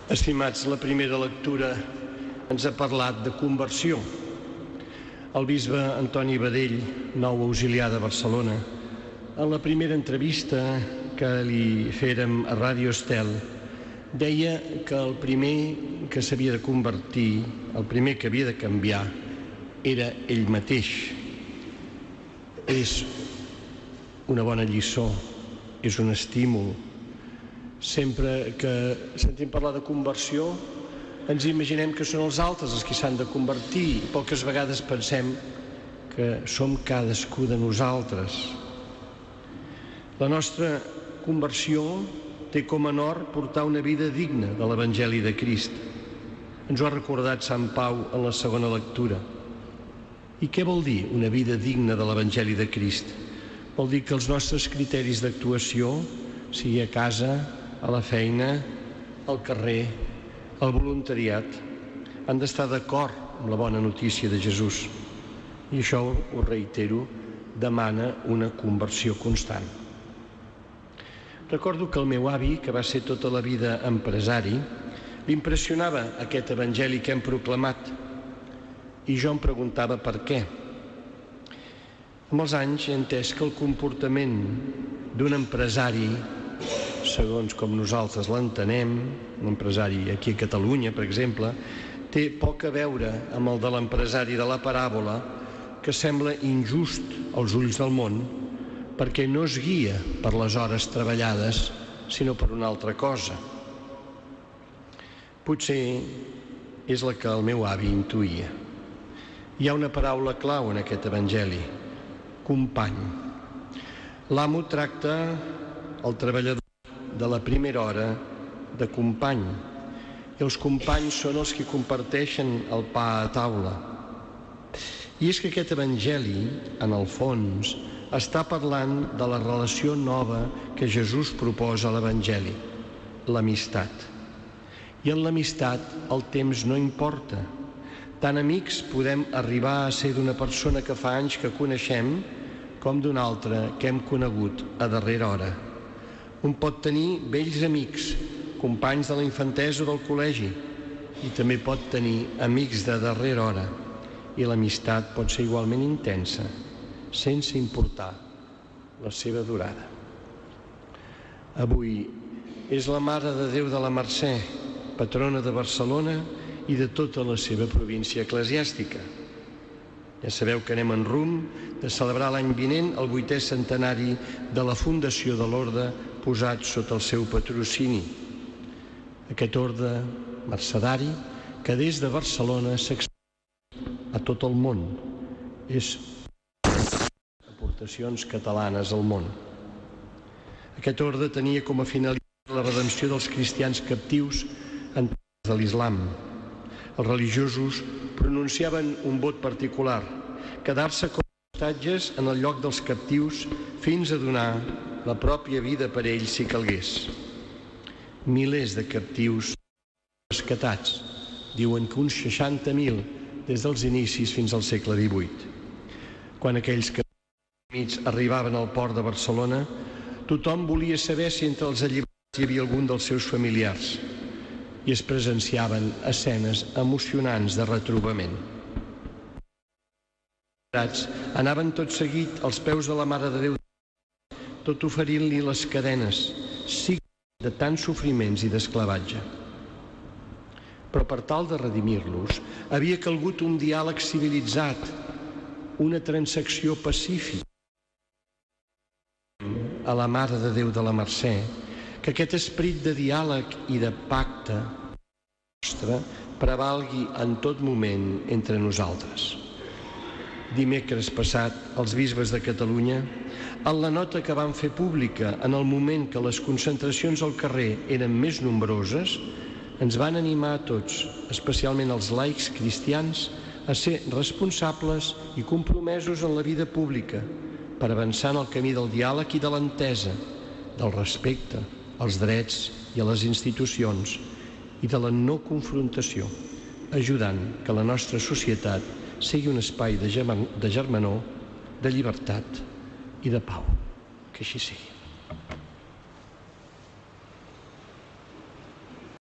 Estimats, la primera lectura ens ha parlat de conversió. El bisbe Antoni Badell, nou auxiliar de Barcelona, en la primera entrevista que li fèrem a Ràdio Estel, deia que el primer que s'havia de convertir, el primer que havia de canviar, era ell mateix. És una bona lliçó, és un estímul. Sempre que sentim parlar de conversió, ens imaginem que són els altres els que s'han de convertir i poques vegades pensem que som cadascú de nosaltres. La nostra conversió té com a nord portar una vida digna de l'Evangeli de Crist. Ens ho ha recordat Sant Pau en la segona lectura. I què vol dir una vida digna de l'Evangeli de Crist? Vol dir que els nostres criteris d'actuació, sigui a casa, a la feina, al carrer, al voluntariat, han d'estar d'acord amb la bona notícia de Jesús. I això, ho reitero, demana una conversió constant. Recordo que el meu avi, que va ser tota la vida empresari, l'impressionava aquest evangeli que hem proclamat i jo em preguntava per què. Amb els anys he entès que el comportament d'un empresari, segons com nosaltres l'entenem, un empresari aquí a Catalunya, per exemple, té poc a veure amb el de l'empresari de la paràbola, que sembla injust als ulls del món, perquè no es guia per les hores treballades, sinó per una altra cosa. Potser és la que el meu avi intuïa. Hi ha una paraula clau en aquest evangeli: company. L'amo tracta el treballador de la primera hora de company, i els companys són els que comparteixen el pa a taula. I és que aquest evangeli, en el fons, està parlant de la relació nova que Jesús proposa a l'evangeli, l'amistat. I en l'amistat el temps no importa. Tan amics podem arribar a ser d'una persona que fa anys que coneixem com d'una altra que hem conegut a darrera hora. Un pot tenir vells amics, companys de la infantesa o del col·legi, i també pot tenir amics de darrera hora, i l'amistat pot ser igualment intensa, sense importar la seva durada. Avui és la Mare de Déu de la Mercè, patrona de Barcelona i de tota la seva província eclesiàstica. Ja sabeu que anem en rumb de celebrar l'any vinent el 8è centenari de la fundació de l'orde posat sota el seu patrocini. Aquest orde mercedari que des de Barcelona s'exporta a tot el món. És aportacions catalanes al món. Aquest orde tenia com a finalitat la redempció dels cristians captius en terres de l'islam. Els religiosos pronunciaven un vot particular: quedar-se com a hostatges en el lloc dels captius fins a donar la pròpia vida per ells si calgués. Milers de captius rescatats, diuen que uns 60.000 des dels inicis fins al segle XVIII. Quan aquells captius arribaven al port de Barcelona, tothom volia saber si entre els alliberats hi havia algun dels seus familiars, i es presenciaven escenes emocionants de retrobament. Els anaven tot seguit als peus de la Mare de Déu, tot oferint-li les cadenes, signe de tants sofriments i d'esclavatge. Però per tal de redimir-los, havia calgut un diàleg civilitzat, una transacció pacífica. A la Mare de Déu de la Mercè, que aquest esperit de diàleg i de pacte nostre prevalgui en tot moment entre nosaltres. Dimecres passat, els bisbes de Catalunya, en la nota que van fer pública en el moment que les concentracions al carrer eren més nombroses, ens van animar a tots, especialment als laics cristians, a ser responsables i compromesos en la vida pública per avançar en el camí del diàleg i de l'entesa, del respecte als drets i a les institucions i de la no confrontació, ajudant que la nostra societat sigui un espai de germanor, de llibertat i de pau. Que així sigui.